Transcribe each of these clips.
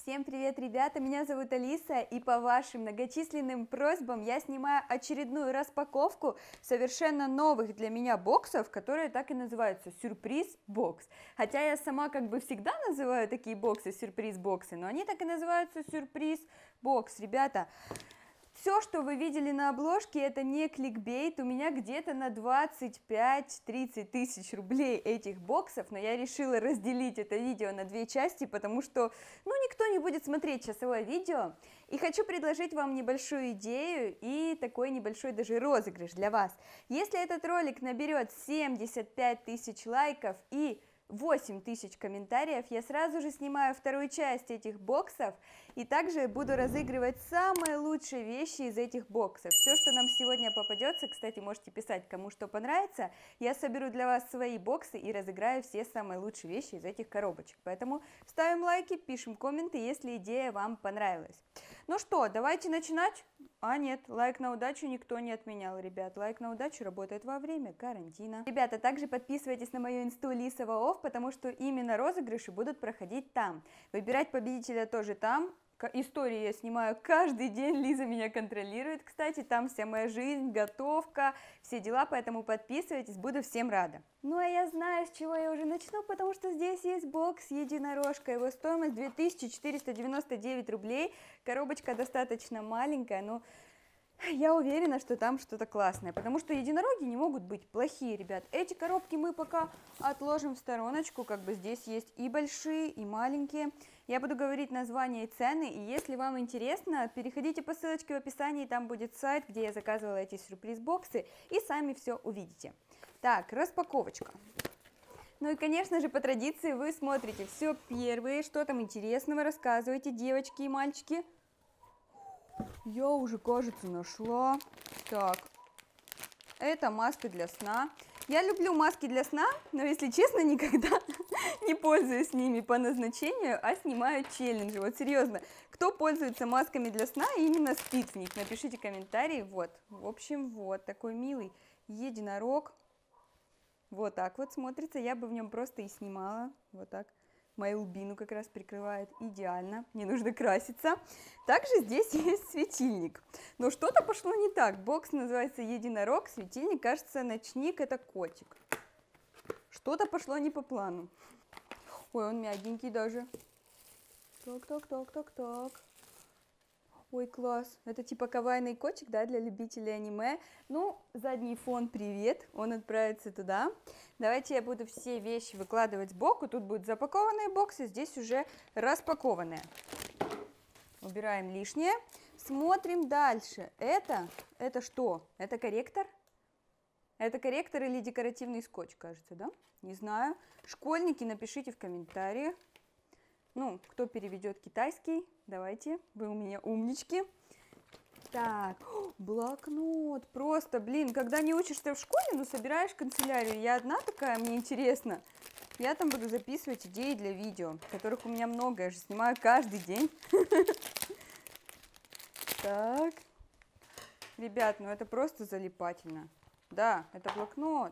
Всем привет, ребята! Меня зовут Алиса, и по вашим многочисленным просьбам я снимаю очередную распаковку совершенно новых для меня боксов, которые так и называются сюрприз-бокс. Хотя я сама как бы всегда называю такие боксы сюрприз-боксы, но они так и называются сюрприз-бокс, ребята. Все, что вы видели на обложке, это не кликбейт, у меня где-то на 25-30 тысяч рублей этих боксов, но я решила разделить это видео на две части, потому что, никто не будет смотреть часовое видео, и хочу предложить вам небольшую идею и такой небольшой даже розыгрыш для вас. Если этот ролик наберет 75 тысяч лайков и 8 тысяч комментариев, я сразу же снимаю вторую часть этих боксов и также буду разыгрывать самые лучшие вещи из этих боксов. Все, что нам сегодня попадется, кстати, можете писать, кому что понравится, я соберу для вас свои боксы и разыграю все самые лучшие вещи из этих коробочек. Поэтому ставим лайки, пишем комменты, если идея вам понравилась. Ну что, давайте начинать. А нет, лайк на удачу никто не отменял, ребят. Лайк на удачу работает во время карантина. Ребята, также подписывайтесь на мою инсту Лисова.off, потому что именно розыгрыши будут проходить там. Выбирать победителя тоже там. Истории я снимаю каждый день, Лиза меня контролирует, кстати, там вся моя жизнь, готовка, все дела, поэтому подписывайтесь, буду всем рада. Ну а я знаю, с чего я уже начну, потому что здесь есть бокс единорожка, его стоимость 2499 рублей, коробочка достаточно маленькая, но я уверена, что там что-то классное, потому что единороги не могут быть плохие, ребят. Эти коробки мы пока отложим в стороночку, как бы здесь есть и большие, и маленькие. Я буду говорить названия и цены, и если вам интересно, переходите по ссылочке в описании, там будет сайт, где я заказывала эти сюрприз-боксы, и сами все увидите. Так, распаковочка. Ну и, конечно же, по традиции вы смотрите все первые, что там интересного, рассказывайте, девочки и мальчики. Я уже, кажется, нашла. Так, это маска для сна. Я люблю маски для сна, но, если честно, никогда не пользуюсь ними по назначению, а снимаю челленджи. Вот серьезно, кто пользуется масками для сна и именно спит в них? Напишите комментарии. Вот, в общем, вот такой милый единорог. Вот так вот смотрится. Я бы в нем просто и снимала. Вот так. Мою лбину как раз прикрывает идеально, не нужно краситься. Также здесь есть светильник. Но что-то пошло не так. Бокс называется единорог, светильник, кажется, ночник, это котик. Что-то пошло не по плану. Ой, он мягенький даже. Так. Ой, класс. Это типа кавайный котик, да, для любителей аниме. Ну, задний фон, привет, он отправится туда. Давайте я буду все вещи выкладывать сбоку. Тут будут запакованные боксы, здесь уже распакованные. Убираем лишнее. Смотрим дальше. Это что? Это корректор? Это корректор или декоративный скотч, кажется, да? Не знаю. Школьники, напишите в комментариях. Ну, кто переведет китайский, давайте, вы у меня умнички. Так, блокнот, просто, блин, когда не учишься в школе, собираешь канцелярию, я одна такая, мне интересно. Я там буду записывать идеи для видео, которых у меня много, я же снимаю каждый день. Так, ребят, это просто залипательно. Да, это блокнот.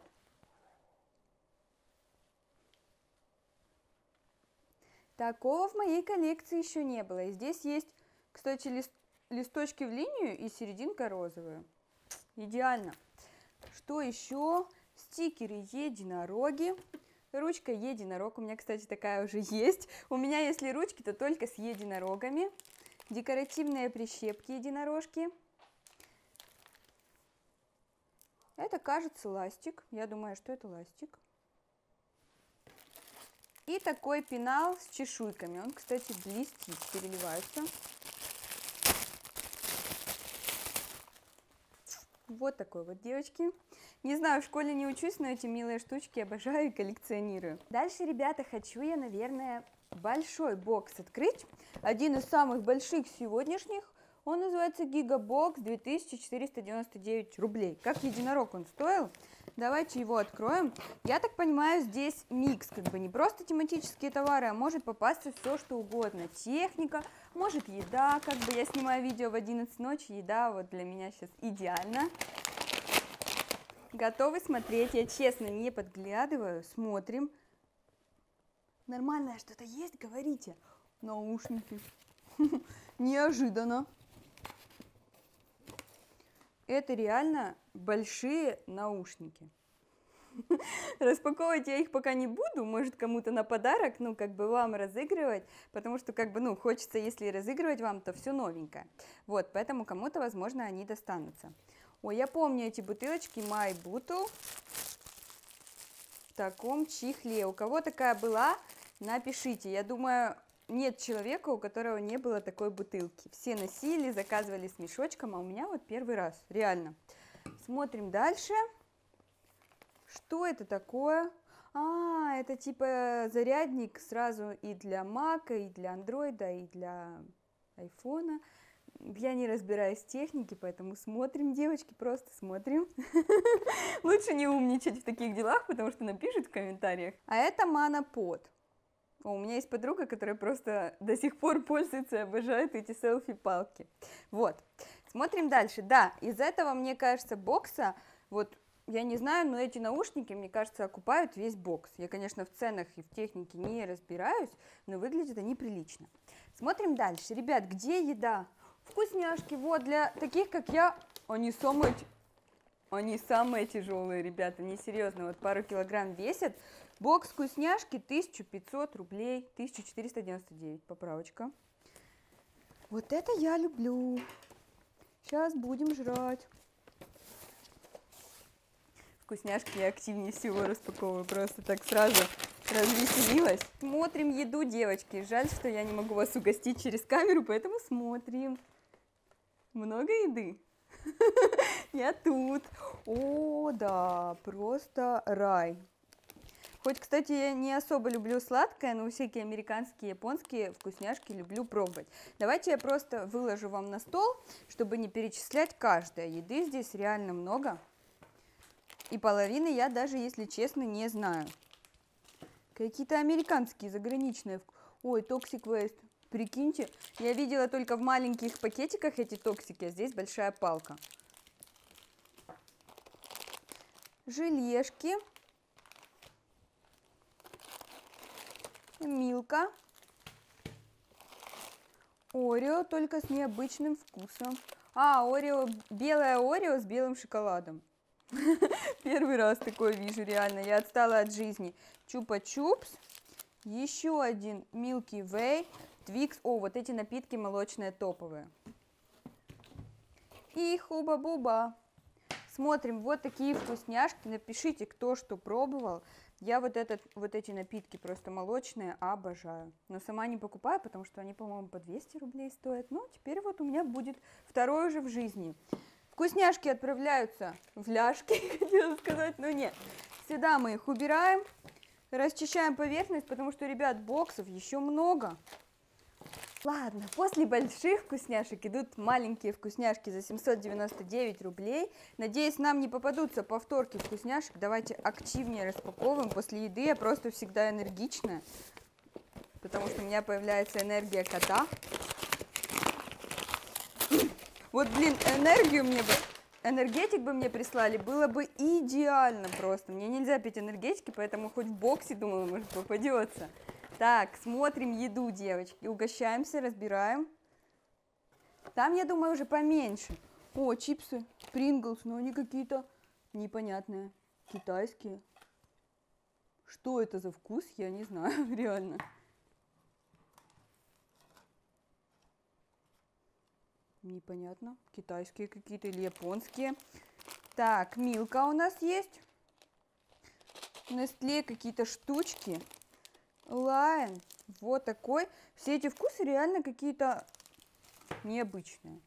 Такого в моей коллекции еще не было. И здесь есть, кстати, листочки в линию и серединка розовая. Идеально. Что еще? Стикеры единороги. Ручка единорог. У меня, кстати, такая уже есть. У меня, если ручки, то только с единорогами. Декоративные прищепки единорожки. Это, кажется, ластик. Я думаю, что это ластик. И такой пенал с чешуйками. Он, кстати, блестит, переливается. Вот такой вот, девочки. Не знаю, в школе не учусь, но эти милые штучки обожаю и коллекционирую. Дальше, ребята, хочу я, наверное, большой бокс открыть. Один из самых больших сегодняшних. Он называется Гигабокс, 2499 рублей. Как единорог он стоил. Давайте его откроем. Я так понимаю, здесь микс, как бы не просто тематические товары, а может попасться все, что угодно. Техника, может еда, как бы я снимаю видео в 11 ночи, еда вот для меня сейчас идеально. Готовы смотреть? Я честно не подглядываю, смотрим. Нормальное что-то есть? Говорите. Наушники. Неожиданно. Это реально большие наушники. Распаковывать я их пока не буду, может кому-то на подарок, ну как бы вам разыгрывать, потому что как бы, ну хочется, если разыгрывать вам, то все новенькое. Вот, поэтому кому-то, возможно, они достанутся. Ой, я помню эти бутылочки My Bottle в таком чехле. У кого такая была, напишите. Я думаю, нет человека, у которого не было такой бутылки. Все носили, заказывали с мешочком, а у меня вот первый раз, реально. Смотрим дальше. Что это такое? А, это типа зарядник сразу и для Мака, и для Андроида, и для айфона. Я не разбираюсь в технике, поэтому смотрим, девочки, просто смотрим. Лучше не умничать в таких делах, потому что напишут в комментариях. А это Манапод. У меня есть подруга, которая просто до сих пор пользуется и обожает эти селфи-палки. Вот, смотрим дальше. Да, из этого, мне кажется, бокса, вот, я не знаю, но эти наушники, мне кажется, окупают весь бокс. Я, конечно, в ценах и в технике не разбираюсь, но выглядят они прилично. Смотрим дальше. Ребят, где еда? Вкусняшки, вот, для таких, как я, они самые тяжелые, ребята, не серьезно, вот пару килограмм весят. Бокс вкусняшки 1500 рублей, 1499, поправочка. Вот это я люблю. Сейчас будем жрать. Вкусняшки я активнее всего распаковываю, просто так сразу развеселилась. Смотрим еду, девочки. Жаль, что я не могу вас угостить через камеру, поэтому смотрим. Много еды? Я тут. О, да, просто рай. Хоть, кстати, я не особо люблю сладкое, но всякие американские, японские вкусняшки люблю пробовать. Давайте я просто выложу вам на стол, чтобы не перечислять каждое. Еды здесь реально много. И половины я даже, если честно, не знаю. Какие-то американские, заграничные. Ой, Toxic Waste. Прикиньте, я видела только в маленьких пакетиках эти токсики, а здесь большая палка. Желешки. Милка. Орео, только с необычным вкусом. А, Орео, белое Орео с белым шоколадом. Первый раз такое вижу, реально. Я отстала от жизни. Чупа-чупс. Еще один Milky Way. Твикс. О, вот эти напитки молочные топовые. И Хуба-Буба. Смотрим, вот такие вкусняшки. Напишите, кто что пробовал. Я вот эти напитки просто молочные обожаю. Но сама не покупаю, потому что они, по-моему, по 200 рублей стоят. Ну, теперь вот у меня будет второй уже в жизни. Вкусняшки отправляются в ляжки, хотела сказать, но нет. Сюда мы их убираем, расчищаем поверхность, потому что, ребят, боксов еще много. Ладно, после больших вкусняшек идут маленькие вкусняшки за 799 рублей. Надеюсь, нам не попадутся повторки вкусняшек. Давайте активнее распаковываем. После еды я просто всегда энергичная, потому что у меня появляется энергия кота. Вот, блин, энергетик бы мне прислали, было бы идеально просто. Мне нельзя пить энергетики, поэтому хоть в боксе, думала, может, попадется. Так, смотрим еду, девочки. Угощаемся, разбираем. Там, я думаю, уже поменьше. О, чипсы, Принглс, но они какие-то непонятные, китайские. Что это за вкус, я не знаю, реально. Непонятно, китайские какие-то или японские. Так, Милка у нас есть. Nestle какие-то штучки. Лайн, вот такой. Все эти вкусы реально какие-то необычные.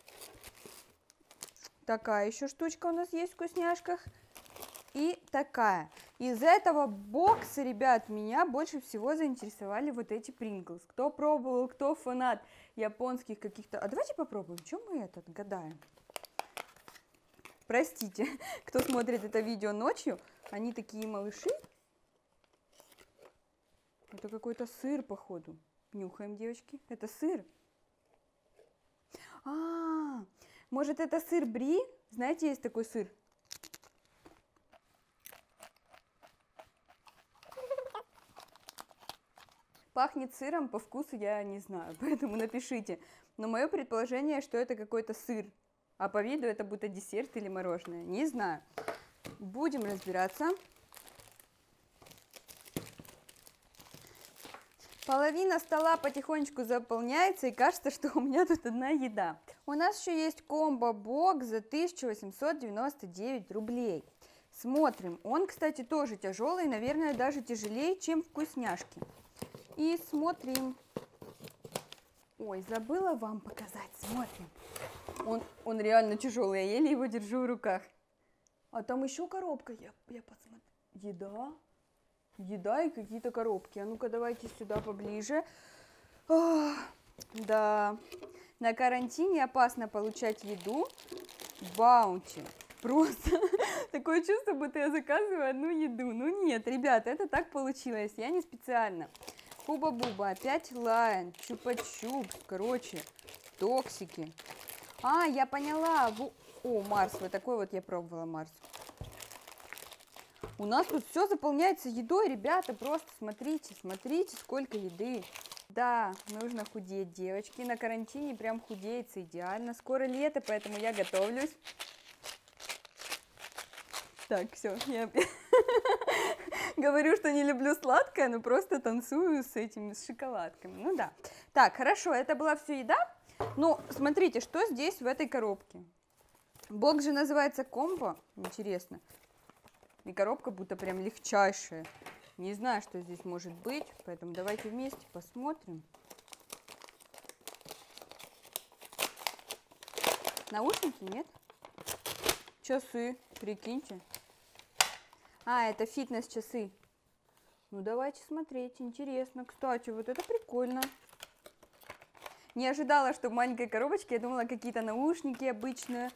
Такая еще штучка у нас есть в вкусняшках. И такая. Из этого бокса, ребят, меня больше всего заинтересовали вот эти Принглс. Кто пробовал, кто фанат японских каких-то... А давайте попробуем, чем мы это гадаем. Простите, кто смотрит это видео ночью, они такие малыши. Это какой-то сыр, походу. Нюхаем, девочки. Это сыр. Может, это сыр бри? Знаете, есть такой сыр. Пахнет сыром, по вкусу я не знаю, поэтому напишите. Но мое предположение, что это какой-то сыр, а по виду это будто десерт или мороженое, не знаю. Будем разбираться. Половина стола потихонечку заполняется, и кажется, что у меня тут одна еда. У нас еще есть комбо-бокс за 1899 рублей. Смотрим. Он, кстати, тоже тяжелый, наверное, даже тяжелее, чем вкусняшки. И смотрим. Ой, забыла вам показать. Смотрим. Он реально тяжелый, я еле его держу в руках. А там еще коробка, я посмотрю. Еда и какие-то коробки. А ну-ка, давайте сюда поближе. Ох, да, на карантине опасно получать еду в Баунти. Просто такое чувство, будто я заказываю одну еду. Ну нет, ребята, это так получилось, я не специально. Хуба-буба, опять Лайн, Чупа-чупс, короче, токсики. А, я поняла. О, Марс, вот такой вот я пробовала, Марс. У нас тут все заполняется едой, ребята, просто смотрите, смотрите, сколько еды. Да, нужно худеть, девочки, на карантине прям худеется идеально. Скоро лето, поэтому я готовлюсь. Так, все, я говорю, что не люблю сладкое, но просто танцую с этими, с шоколадками. Ну да. Так, хорошо, это была все еда. Ну, смотрите, что здесь в этой коробке. Бокс же называется комбо, интересно. И коробка будто прям легчайшая. Не знаю, что здесь может быть, поэтому давайте вместе посмотрим. Наушники, нет? Часы, прикиньте. А, это фитнес-часы. Ну, давайте смотреть, интересно. Кстати, вот это прикольно. Не ожидала, что в маленькой коробочке, я думала, какие-то наушники обычные.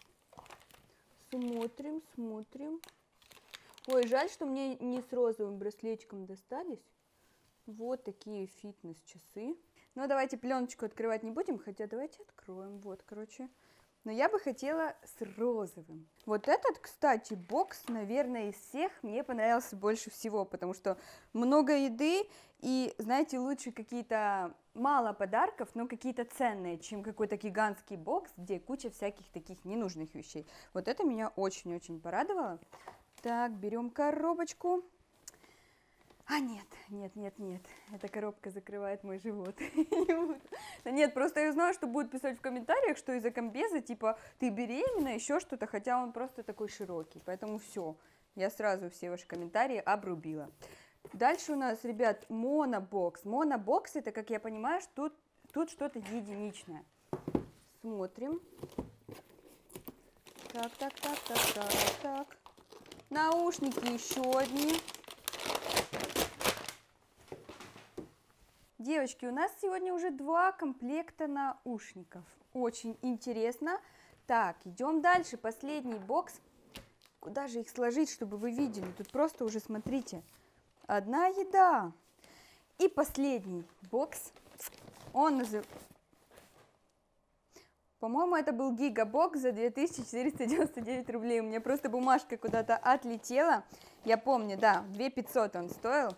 Смотрим, смотрим. Ой, жаль, что мне не с розовым браслетиком достались. Вот такие фитнес-часы. Но давайте пленочку открывать не будем, хотя давайте откроем. Вот, короче. Но я бы хотела с розовым. Вот этот, кстати, бокс, наверное, из всех мне понравился больше всего, потому что много еды и, знаете, лучше какие-то мало подарков, но какие-то ценные, чем какой-то гигантский бокс, где куча всяких таких ненужных вещей. Вот это меня очень-очень порадовало. Так, берем коробочку. А, нет, эта коробка закрывает мой живот. Нет, просто я знаю, что будут писать в комментариях, что из-за комбеза, типа, ты беременна, еще что-то, хотя он просто такой широкий. Поэтому все, я сразу все ваши комментарии обрубила. Дальше у нас, ребят, монобокс. Монобокс, это, как я понимаю, тут что-то единичное. Смотрим. Так. Наушники еще одни. Девочки, у нас сегодня уже 2 комплекта наушников. Очень интересно. Так, идем дальше. Последний бокс. Куда же их сложить, чтобы вы видели? Тут просто уже, смотрите, одна еда. И последний бокс. Он называется... По-моему, это был гигабокс за 2499 рублей. У меня просто бумажка куда-то отлетела. Я помню, да, 2500 он стоил.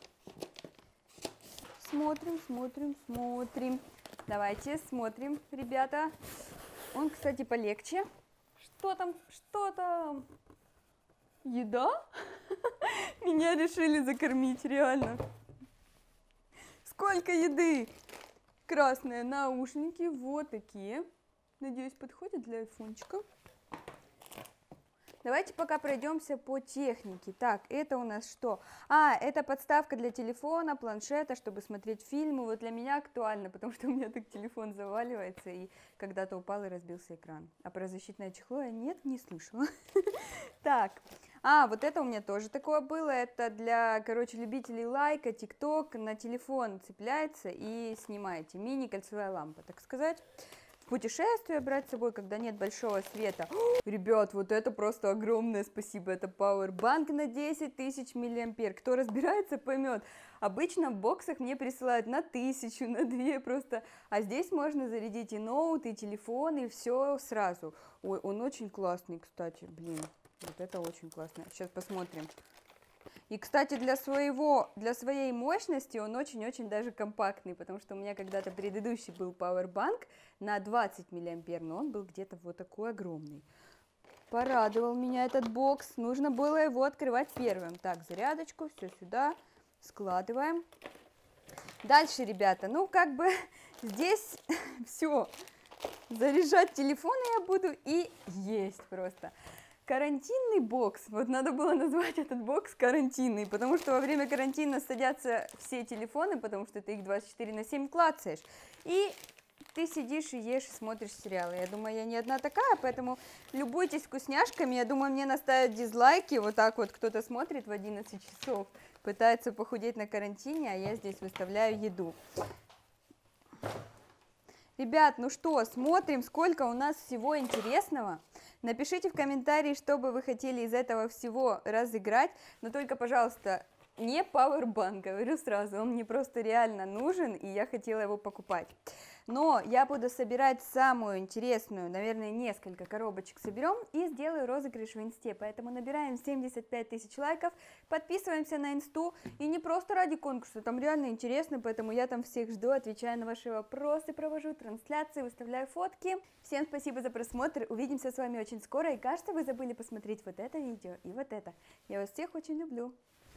Смотрим. Давайте смотрим, ребята. Он, кстати, полегче. Что там? Еда? Меня решили закормить, реально. Сколько еды? Красные наушники, вот такие. Надеюсь, подходит для айфончика. Давайте пока пройдемся по технике. Так, это у нас что? А, это подставка для телефона, планшета, чтобы смотреть фильмы. Вот для меня актуально, потому что у меня так телефон заваливается, и когда-то упал и разбился экран. А про защитное чехло я нет, не слышала. Так, вот это у меня тоже такое было. Это для, короче, любителей лайка, тикток. На телефон цепляется и снимаете. Мини-кольцевая лампа, так сказать. Путешествие брать с собой, когда нет большого света. Ребят, вот это просто огромное спасибо, это пауэрбанк на 10 тысяч миллиампер. Кто разбирается, поймет. Обычно в боксах мне присылают на 1000, на 2 просто, а здесь можно зарядить и ноут, и телефон, и все сразу. Ой, он очень классный, кстати, блин, вот это очень классно. Сейчас посмотрим. И, кстати, для своей мощности он очень-очень даже компактный, потому что у меня когда-то предыдущий был Powerbank на 20 миллиампер, но он был где-то вот такой огромный. Порадовал меня этот бокс, нужно было его открывать первым. Так, зарядочку, все сюда складываем. Дальше, ребята, ну как бы здесь все. Заряжать телефон я буду и есть просто. Карантинный бокс, вот надо было назвать этот бокс карантинный, потому что во время карантина садятся все телефоны, потому что ты их 24/7 клацаешь, и ты сидишь и ешь, и смотришь сериалы. Я думаю, я не одна такая, поэтому любуйтесь вкусняшками, я думаю, мне наставят дизлайки, вот так вот кто-то смотрит в 11 часов, пытается похудеть на карантине, а я здесь выставляю еду. Ребят, ну что, смотрим, сколько у нас всего интересного. Напишите в комментарии, что бы вы хотели из этого всего разыграть, но только, пожалуйста, не Powerbank, говорю сразу, он мне просто реально нужен, и я хотела его покупать. Но я буду собирать самую интересную, наверное, несколько коробочек соберем и сделаю розыгрыш в инсте, поэтому набираем 75 тысяч лайков, подписываемся на инсту, и не просто ради конкурса, там реально интересно, поэтому я там всех жду, отвечаю на ваши вопросы, провожу трансляции, выставляю фотки. Всем спасибо за просмотр, увидимся с вами очень скоро, и кажется, вы забыли посмотреть вот это видео и вот это. Я вас всех очень люблю.